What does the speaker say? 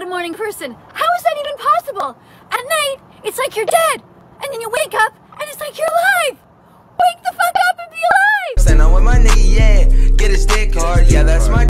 morning person. How is that even possible? At night, it's like you're dead. And then you wake up, and it's like you're alive. Wake the fuck up and be alive! Stand out with my nigga, yeah. Get a stick hard, yeah, that's my